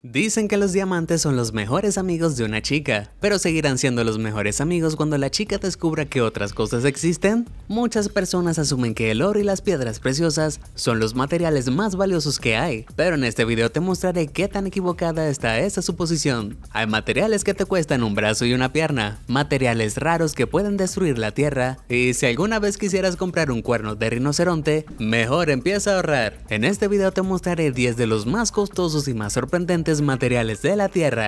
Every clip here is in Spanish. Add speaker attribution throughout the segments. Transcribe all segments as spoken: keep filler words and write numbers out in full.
Speaker 1: Dicen que los diamantes son los mejores amigos de una chica, pero seguirán siendo los mejores amigos cuando la chica descubra que otras cosas existen. Muchas personas asumen que el oro y las piedras preciosas son los materiales más valiosos que hay, pero en este video te mostraré qué tan equivocada está esa suposición. Hay materiales que te cuestan un brazo y una pierna, materiales raros que pueden destruir la tierra, y si alguna vez quisieras comprar un cuerno de rinoceronte, mejor empieza a ahorrar. En este video te mostraré diez de los más costosos y más sorprendentes materiales de la tierra.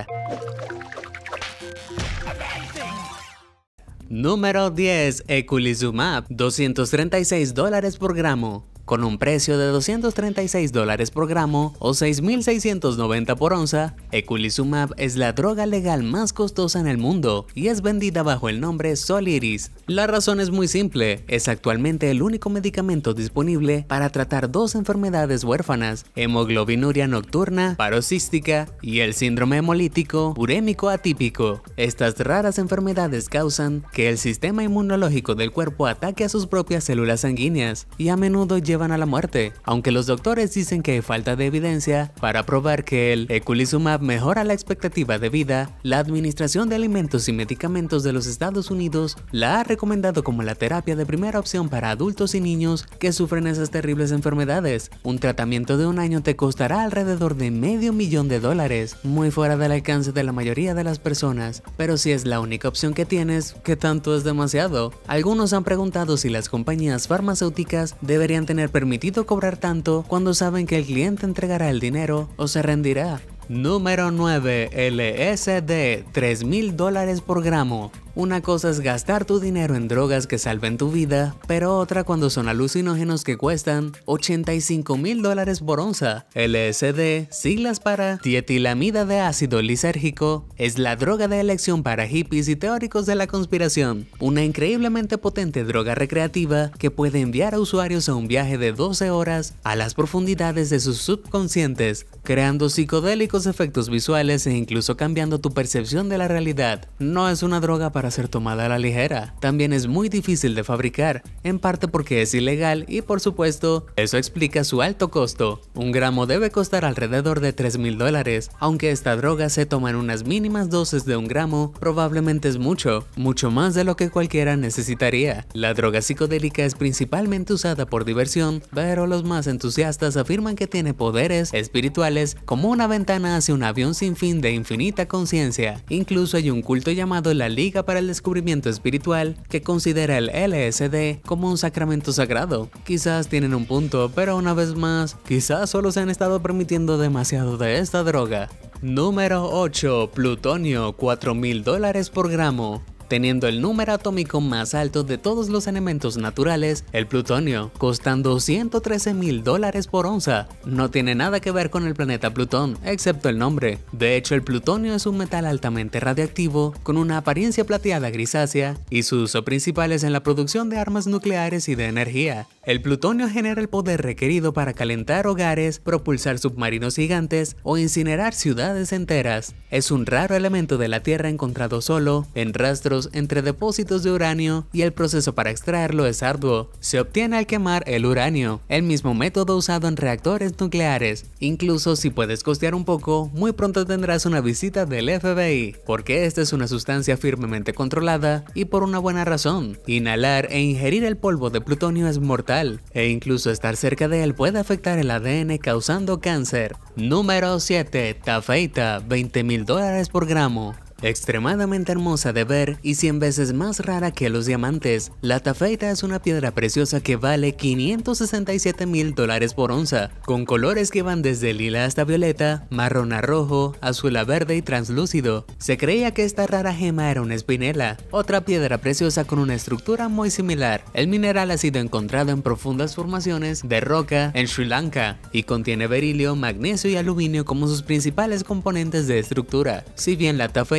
Speaker 1: Número diez. Eculizumab, doscientos treinta y seis dólares por gramo. Con un precio de doscientos treinta y seis dólares por gramo o seis mil seiscientos noventa por onza, Eculizumab es la droga legal más costosa en el mundo y es vendida bajo el nombre Soliris. La razón es muy simple, es actualmente el único medicamento disponible para tratar dos enfermedades huérfanas, hemoglobinuria nocturna, paroxística y el síndrome hemolítico urémico atípico. Estas raras enfermedades causan que el sistema inmunológico del cuerpo ataque a sus propias células sanguíneas y a menudo lleva a la muerte, aunque los doctores dicen que hay falta de evidencia para probar que el Eculizumab mejora la expectativa de vida. La Administración de Alimentos y Medicamentos de los Estados Unidos la ha recomendado como la terapia de primera opción para adultos y niños que sufren esas terribles enfermedades. Un tratamiento de un año te costará alrededor de medio millón de dólares, muy fuera del alcance de la mayoría de las personas, pero si es la única opción que tienes, ¿qué tanto es demasiado? Algunos han preguntado si las compañías farmacéuticas deberían tener permitido cobrar tanto cuando saben que el cliente entregará el dinero o se rendirá. Número nueve. L S D, tres mil dólares por gramo. Una cosa es gastar tu dinero en drogas que salven tu vida, pero otra cuando son alucinógenos que cuestan ochenta y cinco mil dólares por onza. L S D, siglas para dietilamida de ácido lisérgico, es la droga de elección para hippies y teóricos de la conspiración. Una increíblemente potente droga recreativa que puede enviar a usuarios a un viaje de doce horas a las profundidades de sus subconscientes, creando psicodélicos efectos visuales e incluso cambiando tu percepción de la realidad. No es una droga para ser tomada a la ligera, también es muy difícil de fabricar, en parte porque es ilegal y por supuesto, eso explica su alto costo. Un gramo debe costar alrededor de tres mil dólares, aunque esta droga se toma en unas mínimas dosis de un gramo, probablemente es mucho, mucho más de lo que cualquiera necesitaría. La droga psicodélica es principalmente usada por diversión, pero los más entusiastas afirman que tiene poderes espirituales como una ventana hacia un avión sin fin de infinita conciencia. Incluso hay un culto llamado la Liga para el Descubrimiento Espiritual que considera el L S D como un sacramento sagrado. Quizás tienen un punto, pero una vez más, quizás solo se han estado permitiendo demasiado de esta droga. Número ocho. Plutonio, cuatro mil dólares por gramo. Teniendo el número atómico más alto de todos los elementos naturales, el plutonio, costando ciento trece mil dólares por onza. No tiene nada que ver con el planeta Plutón, excepto el nombre. De hecho, el plutonio es un metal altamente radiactivo, con una apariencia plateada grisácea, y su uso principal es en la producción de armas nucleares y de energía. El plutonio genera el poder requerido para calentar hogares, propulsar submarinos gigantes o incinerar ciudades enteras. Es un raro elemento de la Tierra encontrado solo, en rastros entre depósitos de uranio, y el proceso para extraerlo es arduo. Se obtiene al quemar el uranio, el mismo método usado en reactores nucleares. Incluso si puedes costear un poco, muy pronto tendrás una visita del F B I, porque esta es una sustancia firmemente controlada y por una buena razón. Inhalar e ingerir el polvo de plutonio es mortal, e incluso estar cerca de él puede afectar el A D N causando cáncer. Número siete. Tafeita, veinte mil dólares por gramo. Extremadamente hermosa de ver y cien veces más rara que los diamantes, la tafeita es una piedra preciosa que vale quinientos sesenta y siete mil dólares por onza, con colores que van desde lila hasta violeta, marrón a rojo, azul a verde y translúcido. Se creía que esta rara gema era una espinela, otra piedra preciosa con una estructura muy similar. El mineral ha sido encontrado en profundas formaciones de roca en Sri Lanka y contiene berilio, magnesio y aluminio como sus principales componentes de estructura. Si bien la tafeita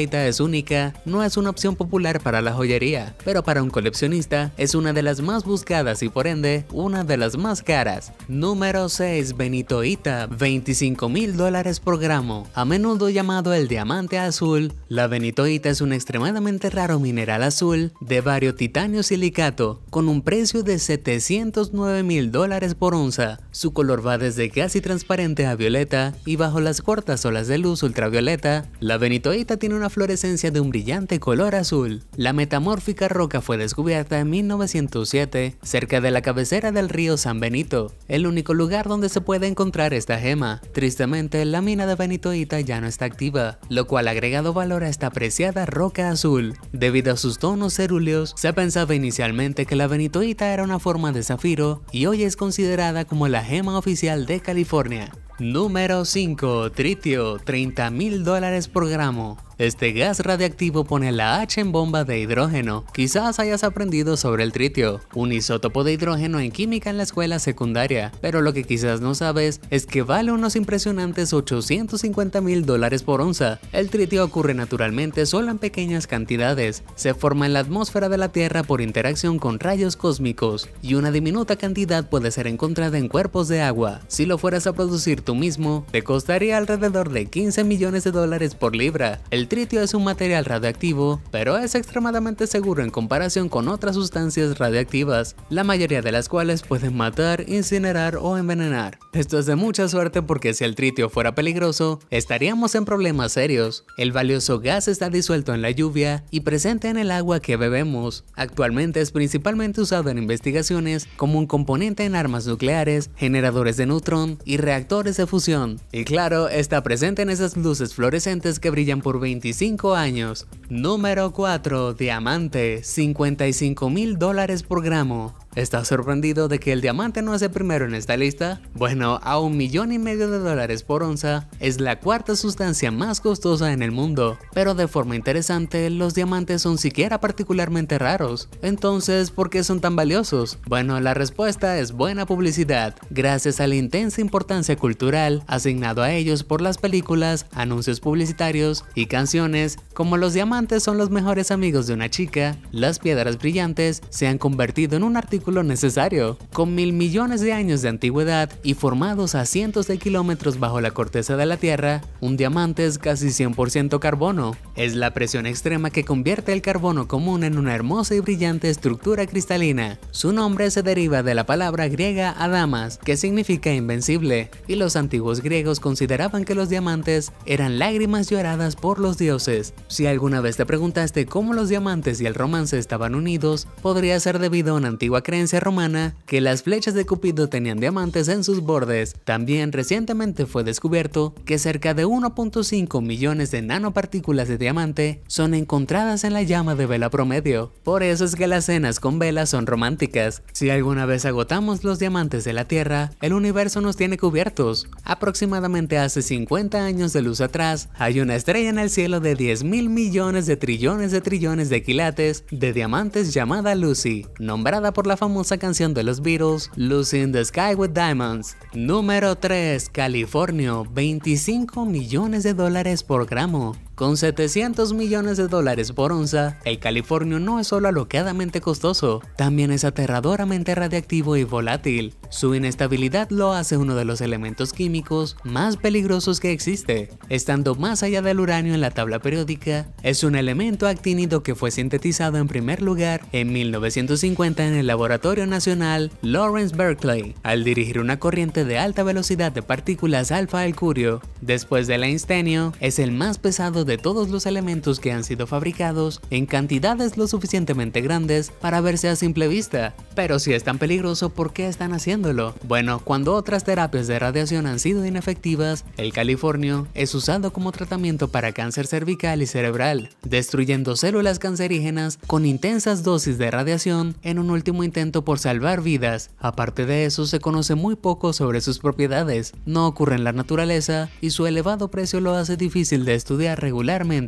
Speaker 1: benitoíta es única, no es una opción popular para la joyería, pero para un coleccionista es una de las más buscadas y por ende una de las más caras. Número seis. Benitoíta, veinticinco mil dólares por gramo. A menudo llamado el diamante azul, la benitoíta es un extremadamente raro mineral azul de bario titanio silicato con un precio de setecientos nueve mil dólares por onza. Su color va desde casi transparente a violeta y bajo las cortas olas de luz ultravioleta, la benitoíta tiene una fluorescencia de un brillante color azul. La metamórfica roca fue descubierta en mil novecientos siete cerca de la cabecera del río San Benito, el único lugar donde se puede encontrar esta gema. Tristemente, la mina de benitoíta ya no está activa, lo cual ha agregado valor a esta preciada roca azul. Debido a sus tonos cerúleos, se pensaba inicialmente que la benitoíta era una forma de zafiro y hoy es considerada como la gema oficial de California. Número cinco. Tritio, treinta mil dólares por gramo. Este gas radiactivo pone la H en bomba de hidrógeno. Quizás hayas aprendido sobre el tritio, un isótopo de hidrógeno en química en la escuela secundaria, pero lo que quizás no sabes es que vale unos impresionantes ochocientos cincuenta mil dólares por onza. El tritio ocurre naturalmente solo en pequeñas cantidades, se forma en la atmósfera de la Tierra por interacción con rayos cósmicos, y una diminuta cantidad puede ser encontrada en cuerpos de agua. Si lo fueras a producir tú mismo, te costaría alrededor de quince millones de dólares por libra. El El tritio es un material radioactivo, pero es extremadamente seguro en comparación con otras sustancias radiactivas, la mayoría de las cuales pueden matar, incinerar o envenenar. Esto es de mucha suerte porque si el tritio fuera peligroso, estaríamos en problemas serios. El valioso gas está disuelto en la lluvia y presente en el agua que bebemos. Actualmente es principalmente usado en investigaciones como un componente en armas nucleares, generadores de neutrón y reactores de fusión. Y claro, está presente en esas luces fluorescentes que brillan por veinticinco años. Número cuatro. Diamante, cincuenta y cinco mil dólares por gramo. ¿Estás sorprendido de que el diamante no es el primero en esta lista? Bueno, a un millón y medio de dólares por onza es la cuarta sustancia más costosa en el mundo. Pero de forma interesante, los diamantes son siquiera particularmente raros. Entonces, ¿por qué son tan valiosos? Bueno, la respuesta es buena publicidad, gracias a la intensa importancia cultural asignado a ellos por las películas, anuncios publicitarios y canciones. Como los diamantes son los mejores amigos de una chica, las piedras brillantes se han convertido en un artículo necesario. Con mil millones de años de antigüedad y formados a cientos de kilómetros bajo la corteza de la Tierra, un diamante es casi cien por ciento carbono. Es la presión extrema que convierte el carbono común en una hermosa y brillante estructura cristalina. Su nombre se deriva de la palabra griega adamas, que significa invencible, y los antiguos griegos consideraban que los diamantes eran lágrimas lloradas por los dioses. Si alguna vez te preguntaste cómo los diamantes y el romance estaban unidos, podría ser debido a una antigua creencia romana que las flechas de Cupido tenían diamantes en sus bordes. También recientemente fue descubierto que cerca de uno punto cinco millones de nanopartículas de diamante son encontradas en la llama de vela promedio. Por eso es que las cenas con velas son románticas. Si alguna vez agotamos los diamantes de la Tierra, el universo nos tiene cubiertos. Aproximadamente hace cincuenta años de luz atrás, hay una estrella en el cielo de diez mil millones de trillones de trillones de quilates de diamantes llamada Lucy, nombrada por la famosa canción de los Beatles, Lucy in the Sky with Diamonds. Número tres. Californio, veinticinco millones de dólares por gramo. Con setecientos millones de dólares por onza, el californio no es solo alocadamente costoso, también es aterradoramente radiactivo y volátil. Su inestabilidad lo hace uno de los elementos químicos más peligrosos que existe. Estando más allá del uranio en la tabla periódica, es un elemento actínido que fue sintetizado en primer lugar en mil novecientos cincuenta en el Laboratorio Nacional Lawrence Berkeley, al dirigir una corriente de alta velocidad de partículas alfa al curio. Después del einstenio, es el más pesado de todos los elementos que han sido fabricados en cantidades lo suficientemente grandes para verse a simple vista. Pero si es tan peligroso, ¿por qué están haciéndolo? Bueno, cuando otras terapias de radiación han sido inefectivas, el californio es usado como tratamiento para cáncer cervical y cerebral, destruyendo células cancerígenas con intensas dosis de radiación en un último intento por salvar vidas. Aparte de eso, se conoce muy poco sobre sus propiedades, no ocurre en la naturaleza y su elevado precio lo hace difícil de estudiar regularmente.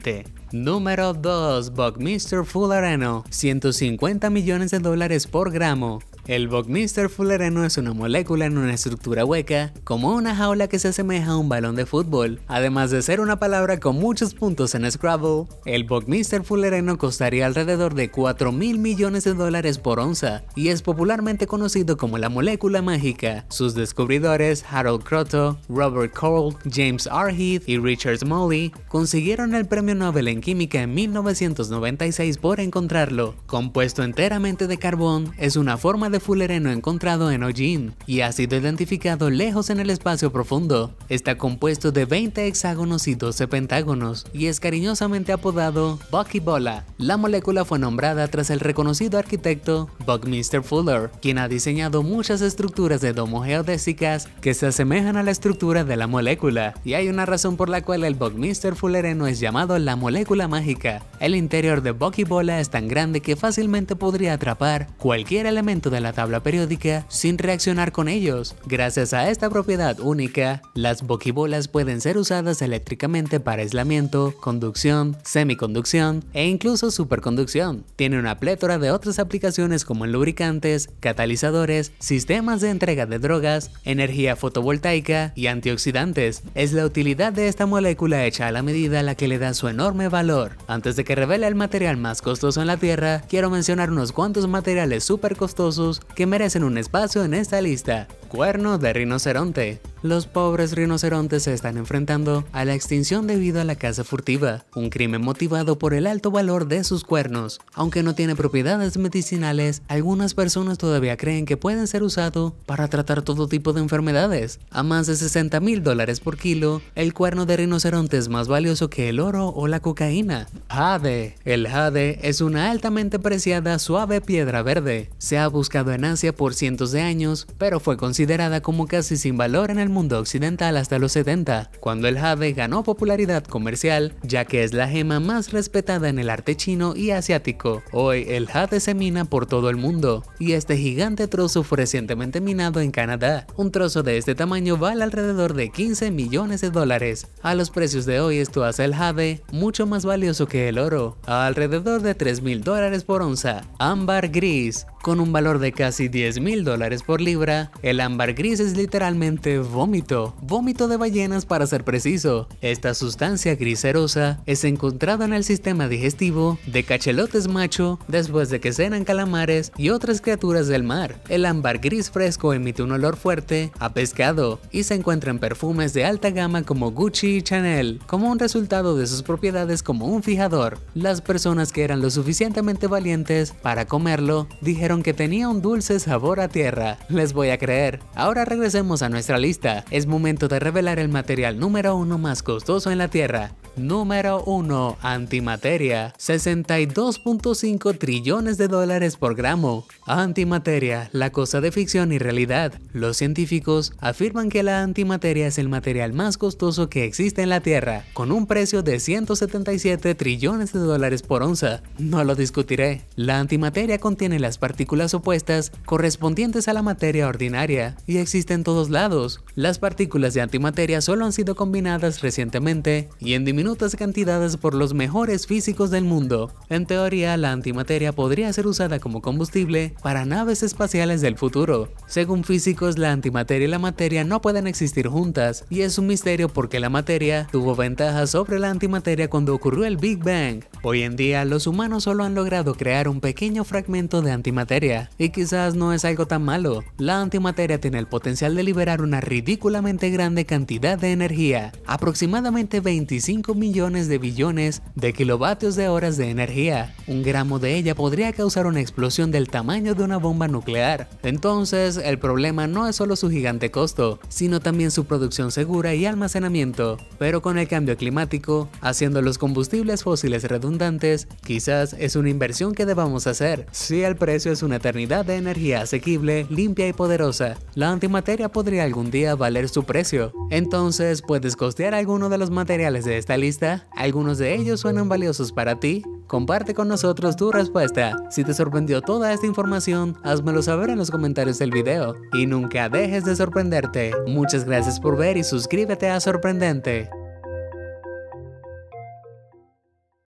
Speaker 1: Número dos. Buckminster fullereno, ciento cincuenta millones de dólares por gramo. El Buckminster fullereno es una molécula en una estructura hueca, como una jaula que se asemeja a un balón de fútbol. Además de ser una palabra con muchos puntos en Scrabble, el Buckminster fullereno costaría alrededor de cuatro mil millones de dólares por onza y es popularmente conocido como la molécula mágica. Sus descubridores, Harold Kroto, Robert Cole, James R. Heath y Richard Smalley, consiguieron el premio Nobel en química en mil novecientos noventa y seis por encontrarlo. Compuesto enteramente de carbón, es una forma de fullereno encontrado en Hollin y ha sido identificado lejos en el espacio profundo. Está compuesto de veinte hexágonos y doce pentágonos y es cariñosamente apodado Buckybola. La molécula fue nombrada tras el reconocido arquitecto Buckminster Fuller, quien ha diseñado muchas estructuras de domo geodésicas que se asemejan a la estructura de la molécula, y hay una razón por la cual el Buckminster fullereno es llamado la molécula mágica. El interior de Buckybola es tan grande que fácilmente podría atrapar cualquier elemento de la tabla periódica sin reaccionar con ellos. Gracias a esta propiedad única, las buckybolas pueden ser usadas eléctricamente para aislamiento, conducción, semiconducción e incluso superconducción. Tiene una plétora de otras aplicaciones como en lubricantes, catalizadores, sistemas de entrega de drogas, energía fotovoltaica y antioxidantes. Es la utilidad de esta molécula hecha a la medida la que le da su enorme valor. Antes de que revele el material más costoso en la Tierra, quiero mencionar unos cuantos materiales súper costosos que merecen un espacio en esta lista. Cuerno de rinoceronte. Los pobres rinocerontes se están enfrentando a la extinción debido a la caza furtiva, un crimen motivado por el alto valor de sus cuernos. Aunque no tiene propiedades medicinales, algunas personas todavía creen que pueden ser usados para tratar todo tipo de enfermedades. A más de sesenta mil dólares por kilo, el cuerno de rinoceronte es más valioso que el oro o la cocaína. Jade. El jade es una altamente preciada suave piedra verde. Se ha buscado en Asia por cientos de años, pero fue considerada como casi sin valor en el mundo occidental hasta los setenta, cuando el jade ganó popularidad comercial, ya que es la gema más respetada en el arte chino y asiático. Hoy el jade se mina por todo el mundo, y este gigante trozo fue recientemente minado en Canadá. Un trozo de este tamaño vale alrededor de quince millones de dólares. A los precios de hoy esto hace el jade mucho más valioso que el oro, a alrededor de tres mil dólares por onza. Ámbar gris. Con un valor de casi diez mil dólares por libra, el ámbar gris es literalmente vómito, vómito de ballenas para ser preciso. Esta sustancia gris cerosa es encontrada en el sistema digestivo de cachelotes macho después de que cenan calamares y otras criaturas del mar. El ámbar gris fresco emite un olor fuerte a pescado y se encuentra en perfumes de alta gama como Gucci y Chanel, como un resultado de sus propiedades como un fijador. Las personas que eran lo suficientemente valientes para comerlo dijeron que tenía un dulce sabor a tierra. Les voy a creer. Ahora regresemos a nuestra lista. Es momento de revelar el material número uno más costoso en la Tierra. Número uno. Antimateria. sesenta y dos punto cinco trillones de dólares por gramo. Antimateria, la cosa de ficción y realidad. Los científicos afirman que la antimateria es el material más costoso que existe en la Tierra, con un precio de ciento setenta y siete trillones de dólares por onza. No lo discutiré. La antimateria contiene las partículas opuestas correspondientes a la materia ordinaria y existe en todos lados. Las partículas de antimateria solo han sido combinadas recientemente y en diminutas cantidades por los mejores físicos del mundo. En teoría, la antimateria podría ser usada como combustible para naves espaciales del futuro. Según físicos, la antimateria y la materia no pueden existir juntas, y es un misterio porque la materia tuvo ventaja sobre la antimateria cuando ocurrió el Big Bang. Hoy en día, los humanos solo han logrado crear un pequeño fragmento de antimateria, y quizás no es algo tan malo. La antimateria tiene el potencial de liberar una ridículamente grande cantidad de energía, aproximadamente veinticinco millones de billones de kilovatios de horas de energía. Un gramo de ella podría causar una explosión del tamaño de una bomba nuclear. Entonces, el problema no es solo su gigante costo, sino también su producción segura y almacenamiento. Pero con el cambio climático, haciendo los combustibles fósiles redundantes, quizás es una inversión que debamos hacer. Si el precio es una eternidad de energía asequible, limpia y poderosa, la antimateria podría algún día valer su precio. Entonces, ¿puedes costear alguno de los materiales de esta lista? ¿Algunos de ellos suenan valiosos para ti? Comparte con nosotros tu respuesta. Si te sorprendió toda esta información, házmelo saber en los comentarios del video. Y nunca dejes de sorprenderte. Muchas gracias por ver y suscríbete a Sorprendente.